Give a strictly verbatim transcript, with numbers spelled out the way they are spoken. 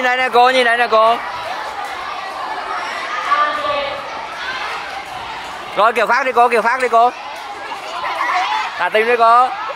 đây nè cô, nhìn đây nè cô. Rồi kiểu khác đi cô, kiểu khác đi cô. Thả tim đi cô.